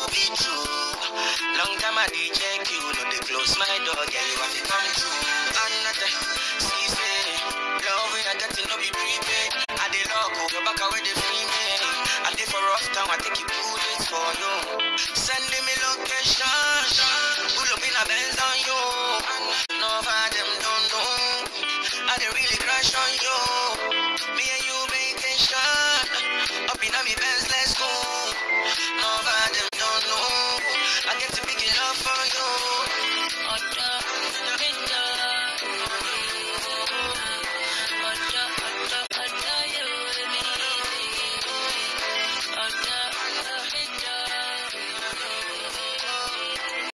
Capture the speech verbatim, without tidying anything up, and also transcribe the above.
be true. Long time I did check you, no they close my door, yeah you have to come true. Another, see say, love when I get to know be prepaid. I dey lock up your back away the free me. I dey for rough time, I take it bullets for you. Sending me location, pull up in a Benz.